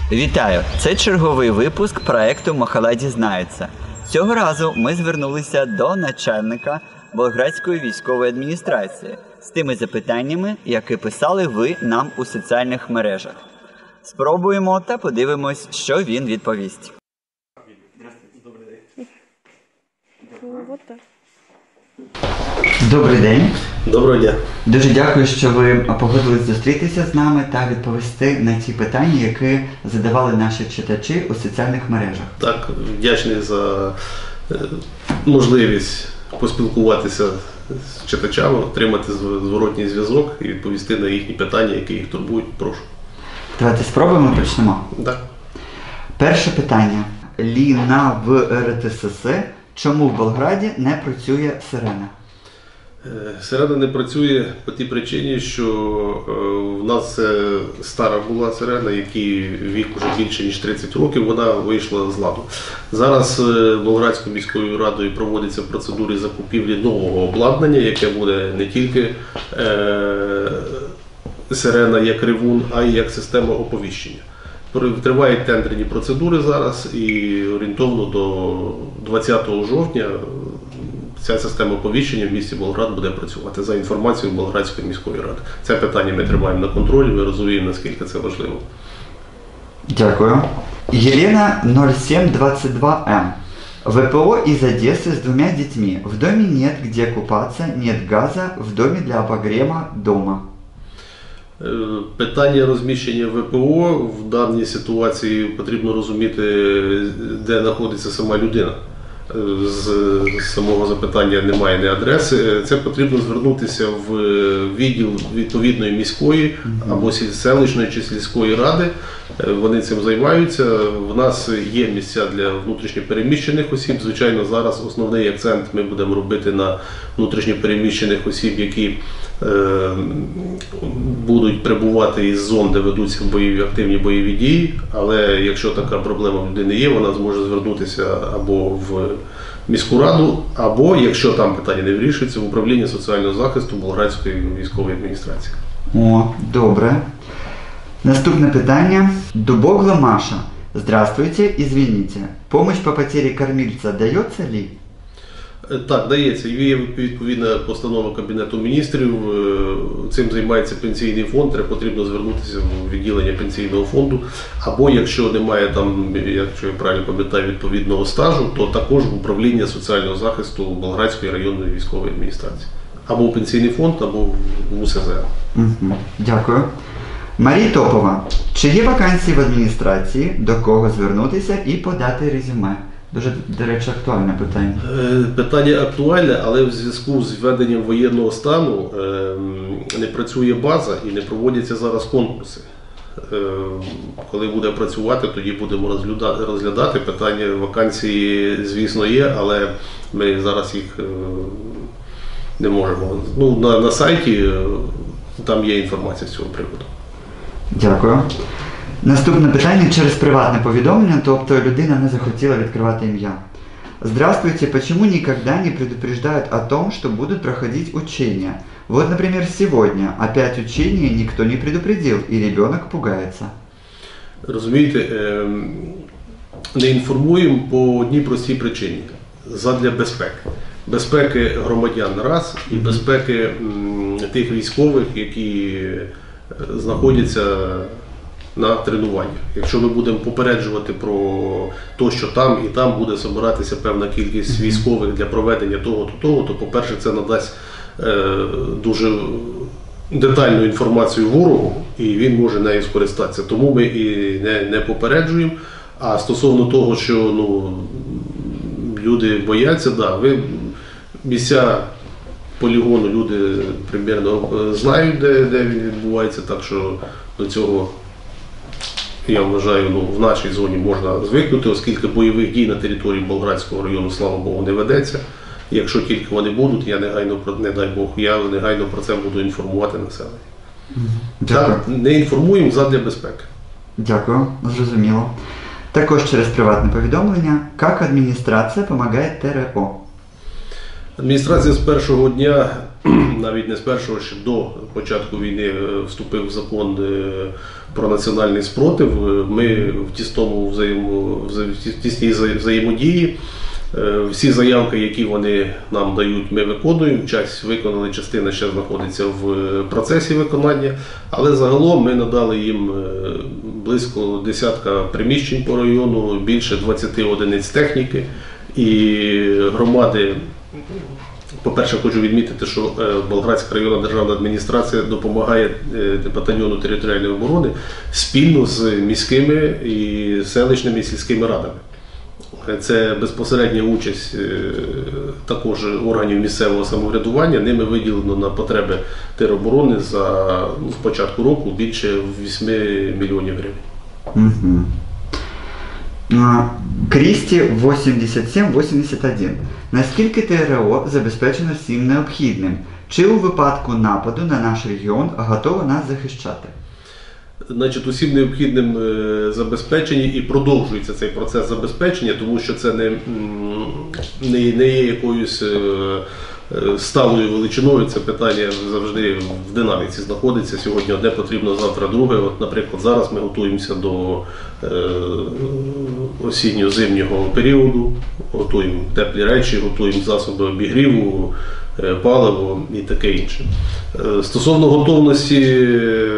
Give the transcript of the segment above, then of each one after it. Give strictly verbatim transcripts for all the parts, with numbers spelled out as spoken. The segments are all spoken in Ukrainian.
Вітаю! Це черговий випуск проекту «Махала дізнається». Цього разу ми звернулися до начальника Болградської військової адміністрації з тими запитаннями, які писали ви нам у соціальних мережах. Спробуємо та подивимось, що він відповість. Добрий день. Доброго дня. Дуже дякую, що ви погодились зустрітися з нами та відповісти на ті питання, які задавали наші читачі у соціальних мережах. Так, вдячний за можливість поспілкуватися з читачами, отримати зворотній зв'язок і відповісти на їхні питання, які їх турбують. Прошу. Давайте спробуємо, почнемо. Так. Перше питання. Ліна в ер те ес ес. Чому в Болграді не працює сирена? Сирена не працює по тій причині, що в нас стара була сирена, якій вік вже більше ніж тридцять років, вона вийшла з ладу. Зараз Болградською міською радою проводяться процедури закупівлі нового обладнання, яке буде не тільки сирена як ревун, а й як система оповіщення. Тривають тендерні процедури зараз і орієнтовно до двадцятого жовтня ця система оповіщення в місті Болград буде працювати за інформацією Болградської міської ради. Це питання ми тримаємо на контролі, ми розуміємо, наскільки це важливо. Дякую. Елена нуль сім двадцять два ем. вэ пэ о из Одессы с двумя детьми. В доме нет где купаться, нет газа, в доме для обогрева дома. Питання розміщення вэ пе о в даній ситуації потрібно розуміти, де знаходиться сама людина. З самого запитання немає ні адреси. Це потрібно звернутися в відділ відповідної міської або селищної чи сільської ради. Вони цим займаються. В нас є місця для внутрішньопереміщених осіб. Звичайно, зараз основний акцент ми будемо робити на внутрішньопереміщених осіб, які е, будуть прибувати із зон, де ведуться бойові, активні бойові дії. Але якщо така проблема в людини є, вона зможе звернутися або в міську раду, або, якщо там питання не вирішується, в управління соціального захисту Болградської військової адміністрації. О, добре. Наступне питання. Дубогла Маша. Здравствуйте, извините. Помощь по потере кормильца дается ли? Так, дається. Є відповідна постанова Кабінету міністрів. Цим займається пенсійний фонд, треба потрібно звернутися в відділення пенсійного фонду. Або якщо немає там, якщо я правильно пам'ятаю, відповідного стажу, то також в управління соціального захисту Болградської районної військової адміністрації. Або в пенсійний фонд, або в у ес зет. Угу. Дякую. Марія Топова. Чи є вакансії в адміністрації, до кого звернутися і подати резюме? Дуже, до речі, актуальне питання. Питання актуальне, але в зв'язку з введенням воєнного стану не працює база і не проводяться зараз конкурси. Коли буде працювати, тоді будемо розглядати. Питання вакансії, звісно, є, але ми зараз їх не можемо. Ну, на, на сайті там є інформація з цього приводу. Дякую. Наступне питання через приватне повідомлення, тобто людина не захотіла відкривати ім'я. Здравствуйте, почему никогда не предупреждают о том, что будут проходить учения? Вот, например, сегодня опять учения никто не предупредил, и ребенок пугается. Розумієте, не інформуємо по одній простій причині. Задля безпеки. Безпеки громадян раз і безпеки тих військових, які знаходяться на тренуваннях. Якщо ми будемо попереджувати про те, що там і там буде збиратися певна кількість військових для проведення того-то, того, то, по-перше, це надасть е, дуже детальну інформацію ворогу, і він може нею скористатися. Тому ми і не, не попереджуємо. А стосовно того, що ну, люди бояться, да, ви місця полігону люди примірно знають, де, де він відбувається, так що до цього, я вважаю, ну, в нашій зоні можна звикнути, оскільки бойових дій на території Болградського району, слава Богу, не ведеться. Якщо тільки вони будуть, я негайно, не дай Бог, я негайно про це буду інформувати населення. Дякую. Так, не інформуємо задля безпеки. Дякую, зрозуміло. Також через приватне повідомлення, як адміністрація допомагає те ер о? Адміністрація з першого дня, навіть не з першого, ще до початку війни вступив в закон про національний спротив. Ми в тісному взаємо, в тісній взаємодії. Всі заявки, які вони нам дають, ми виконуємо. Часть виконана, частина ще знаходиться в процесі виконання. Але загалом ми надали їм близько десятка приміщень по району, більше двадцяти одиниць техніки. І громади, по-перше, хочу відмітити, що Болградська районна державна адміністрація допомагає батальйону територіальної оборони спільно з міськими і селищними і сільськими радами. Це безпосередня участь також органів місцевого самоврядування. Ними виділено на потреби тероборони за ну, з початку року більше вісьми мільйонів гривень. Угу. Крісті вісімдесят сім вісімдесят один. Наскільки ТРО забезпечено всім необхідним? Чи у випадку нападу на наш регіон готово нас захищати? Значить, усім необхідним забезпеченні і продовжується цей процес забезпечення, тому що це не, не, не є якоюсь сталою величиною, це питання завжди в динаміці знаходиться. Сьогодні одне потрібно, завтра друге. От, наприклад, зараз ми готуємося до е, осінньо-зимнього періоду, готуємо теплі речі, готуємо засоби обігріву, е, паливо і таке інше. Е, стосовно готовності,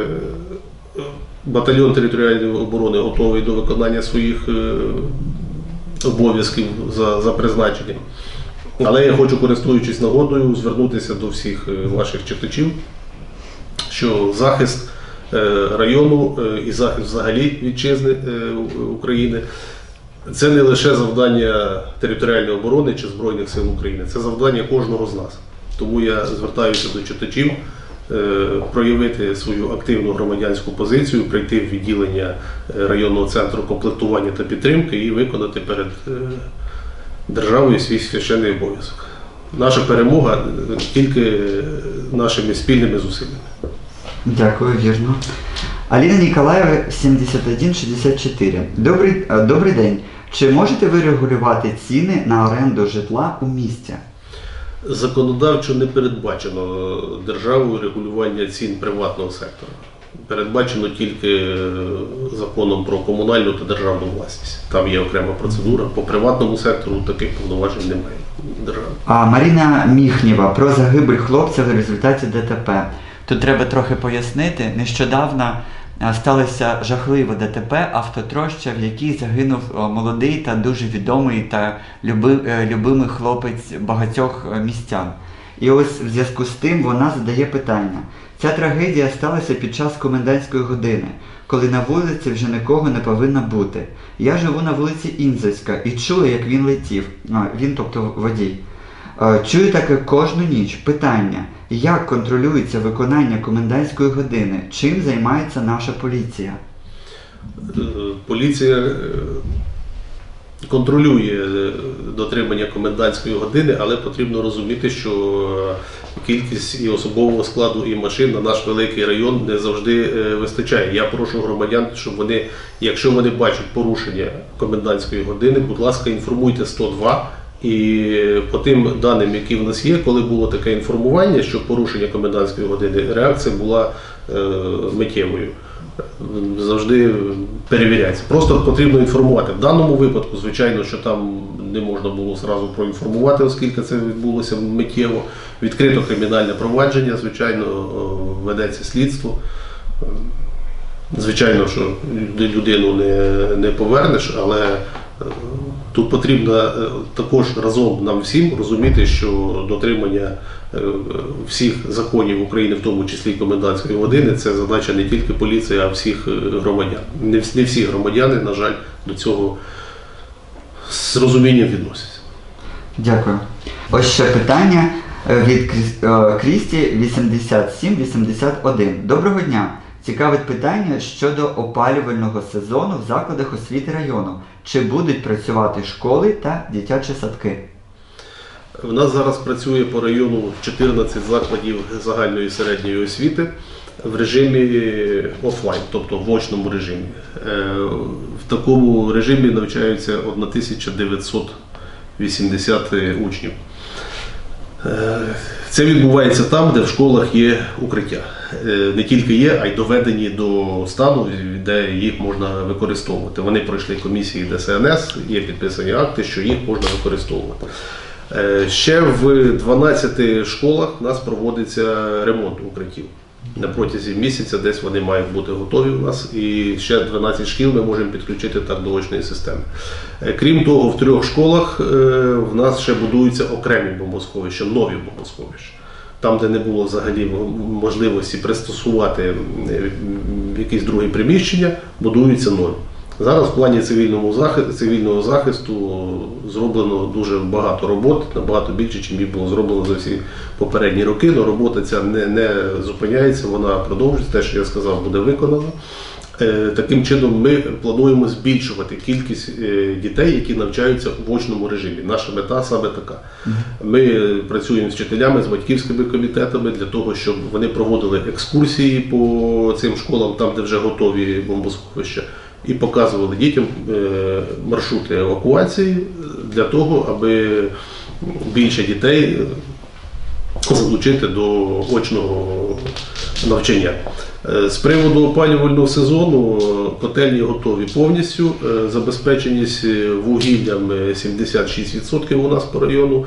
батальйон територіальної оборони готовий до виконання своїх е, обов'язків за, за призначенням. Але я хочу, користуючись нагодою, звернутися до всіх ваших читачів, що захист району і захист взагалі вітчизни України – це не лише завдання територіальної оборони чи Збройних сил України, це завдання кожного з нас. Тому я звертаюся до читачів проявити свою активну громадянську позицію, прийти в відділення районного центру комплектування та підтримки і виконати перед державою свій священний обов'язок. Наша перемога тільки нашими спільними зусиллями. Дякую, вірно. Аліна Ніколаєва, сімдесят один шістдесят чотири. Добрий, добрий день. Чи можете ви регулювати ціни на оренду житла у місті? Законодавчо не передбачено державою регулювання цін приватного сектора. Передбачено тільки законом про комунальну та державну власність. Там є окрема процедура. По приватному сектору таких повноважень немає держави. А Марина Міхнєва про загибель хлопця в результаті ДТП. Тут треба трохи пояснити. Нещодавно сталося жахливе ДТП, автотроща, в якій загинув молодий та дуже відомий та люби, любимий хлопець багатьох містян. І ось в зв'язку з тим вона задає питання. Ця трагедія сталася під час комендантської години, коли на вулиці вже нікого не повинно бути. Я живу на вулиці Інзовська і чую, як він летів. А, він, тобто водій. Чую таке кожну ніч. Питання. Як контролюється виконання комендантської години? Чим займається наша поліція? Поліція контролює дотримання комендантської години, але потрібно розуміти, що кількість і особового складу, і машин на наш великий район не завжди вистачає. Я прошу громадян, щоб вони, якщо вони бачать порушення комендантської години, будь ласка, інформуйте сто два. І по тим даним, які в нас є, коли було таке інформування, що порушення комендантської години, реакція була е, миттєвою. Завжди перевіряється. Просто потрібно інформувати. В даному випадку, звичайно, що там не можна було зразу проінформувати, оскільки це відбулося миттєво. Відкрито кримінальне провадження, звичайно, ведеться слідство. Звичайно, що людину не, не повернеш, але тут потрібно також разом нам всім розуміти, що дотримання всіх законів України, в тому числі комендантської години, це задача не тільки поліції, а всіх громадян. Не всі громадяни, на жаль, до цього з розумінням відносяться. Дякую. Ось ще питання від Крісті вісімдесят сім вісімдесят один. Доброго дня. Цікавить питання щодо опалювального сезону в закладах освіти району. Чи будуть працювати школи та дитячі садки? У нас зараз працює по району чотирнадцять закладів загальної і середньої освіти в режимі офлайн, тобто в очному режимі. В такому режимі навчаються тисяча дев'ятсот вісімдесят учнів. Це відбувається там, де в школах є укриття. Не тільки є, а й доведені до стану, де їх можна використовувати. Вони пройшли комісії Д С Н С, є підписані акти, що їх можна використовувати. Ще в дванадцяти школах у нас проводиться ремонт укриттів. На протязі місяця десь вони мають бути готові у нас, і ще дванадцять шкіл ми можемо підключити так до очної системи. Крім того, в трьох школах в нас ще будуються окремі бомбосховища, нові бомбосховища. Там, де не було взагалі можливості пристосувати якісь другі приміщення, будуються нові. Зараз в плані цивільного захисту, цивільного захисту зроблено дуже багато робот, набагато більше, ніж було зроблено за всі попередні роки. Але робота ця не, не зупиняється, вона продовжується. Те, що я сказав, буде виконано. Таким чином ми плануємо збільшувати кількість дітей, які навчаються в очному режимі. Наша мета саме така. Ми працюємо з вчителями, з батьківськими комітетами для того, щоб вони проводили екскурсії по цим школам, там, де вже готові бомбосховища, і показували дітям маршрути евакуації для того, аби більше дітей залучити до очного навчання. З приводу опалювального сезону котельні готові повністю, забезпеченість вугіллям сімдесят шість відсотків у нас по району.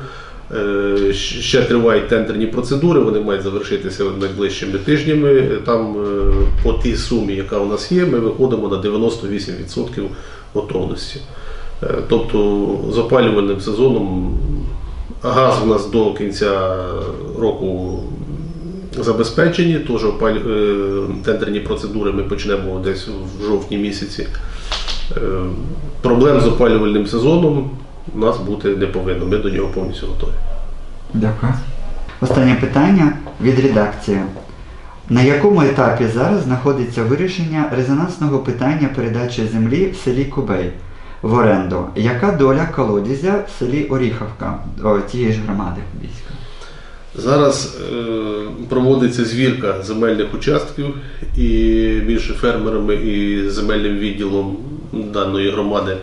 Ще тривають тендерні процедури, вони мають завершитися найближчими тижнями. Там по тій сумі, яка у нас є, ми виходимо на дев'яносто вісім відсотків готовності. Тобто з опалювальним сезоном газ у нас до кінця року забезпечені, теж тендерні процедури ми почнемо десь в жовтні місяці. Проблем з опалювальним сезоном у нас бути не повинно, ми до нього повністю готові. Дякую. Останнє питання від редакції. На якому етапі зараз знаходиться вирішення резонансного питання передачі землі в селі Кубей в оренду? Яка доля колодязя в селі Оріховка, о, тієї ж громади Кубійської? Зараз е, проводиться звірка земельних участків і між фермерами і земельним відділом даної громади.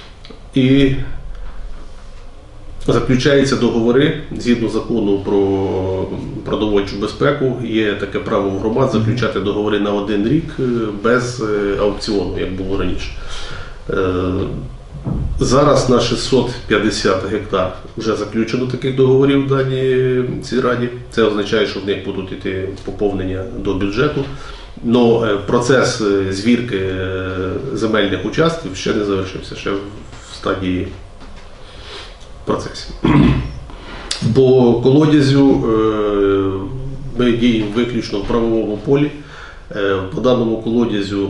І заключаються договори згідно закону про продовольчу безпеку. Є таке право в громад заключати договори на один рік без аукціону, як було раніше. Зараз на шістсот п'ятдесят гектар вже заключено таких договорів в даній цій раді. Це означає, що в них будуть йти поповнення до бюджету. Але процес звірки земельних участків ще не завершився, ще в стадії процесу. По колодязю ми діємо виключно в правовому полі. По даному колодязю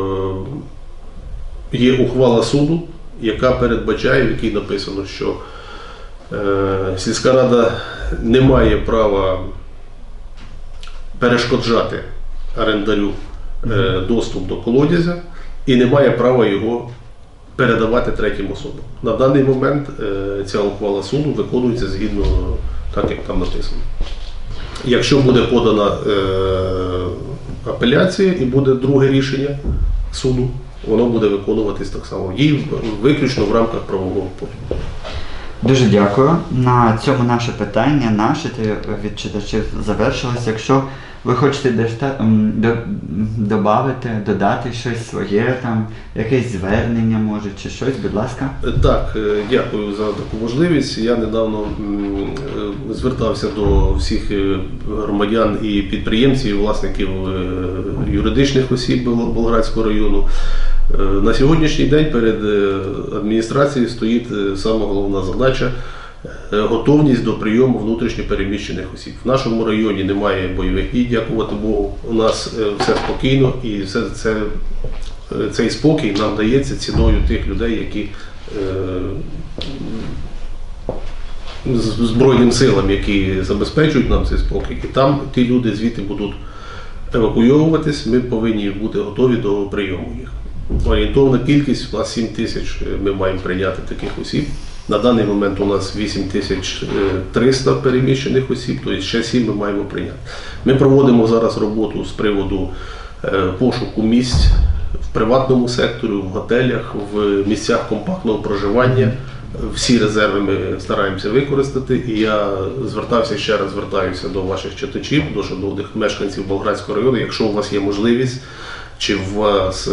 є ухвала суду, яка передбачає, в якій написано, що сільська рада не має права перешкоджати орендарю доступ до колодязя і не має права його передавати третім особам. На даний момент ця ухвала суду виконується згідно так, як там написано. Якщо буде подана апеляція і буде друге рішення суду, воно буде виконуватись так само. Їй виключно в рамках правового поля. Дуже дякую. На цьому наше питання, наше від читачів завершилось. Якщо ви хочете додати, додати щось своє, там, якесь звернення, може, чи щось, будь ласка. Так, дякую за таку можливість. Я недавно звертався до всіх громадян і підприємців, і власників юридичних осіб Болградського району. На сьогоднішній день перед адміністрацією стоїть сама головна задача – готовність до прийому внутрішньо переміщених осіб. В нашому районі немає бойових дій, дякувати Богу. У нас все спокійно, і все це, цей спокій нам дається ціною тих людей, які з Збройним силам, які забезпечують нам цей спокій. І там ті люди звідти будуть евакуйовуватись, ми повинні бути готові до прийому їх. Орієнтовна кількість, у нас сім тисяч ми маємо прийняти таких осіб. На даний момент у нас вісім тисяч триста переміщених осіб, тобто ще сім ми маємо прийняти. Ми проводимо зараз роботу з приводу пошуку місць в приватному секторі, в готелях, в місцях компактного проживання Всі резерви ми стараємося використати, і я звертався, ще раз звертаюся до ваших читачів, до шановних мешканців Болградського району, якщо у вас є можливість, чи у вас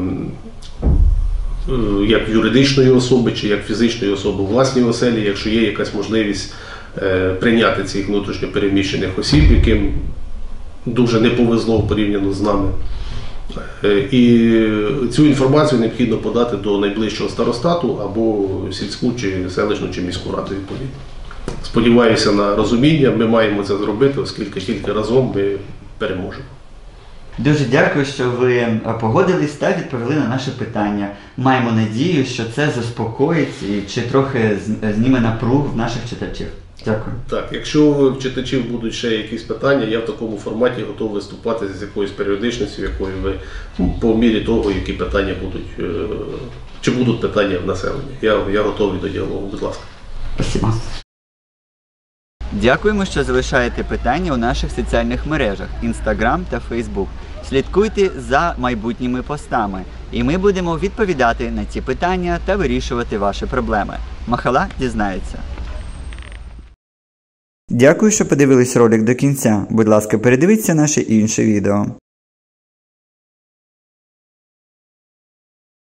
як юридичної особи, чи як фізичної особи у власній оселі, якщо є якась можливість прийняти цих внутрішньо переміщених осіб, яким дуже не повезло порівняно з нами. І цю інформацію необхідно подати до найближчого старостату або сільську, чи селищну, чи міську раду відповідно. Сподіваюся на розуміння, ми маємо це зробити, оскільки тільки разом ми переможемо. Дуже дякую, що ви погодились та відповіли на наше питання. Маємо надію, що це заспокоїть і чи трохи зніме напруг в наших читачів. Дякую. Так, якщо в читачів будуть ще якісь питання, я в такому форматі готовий виступати з якоюсь періодичністю, якою ви по мірі того, які питання будуть, чи будуть питання в населенні. Я, я готовий до діалогу, будь ласка. Спасибо. Дякуємо, що залишаєте питання у наших соціальних мережах Instagram та Facebook. Слідкуйте за майбутніми постами, і ми будемо відповідати на ці питання та вирішувати ваші проблеми. Махала дізнається. Дякую, що подивились ролик до кінця. Будь ласка, передивіться наші інші відео.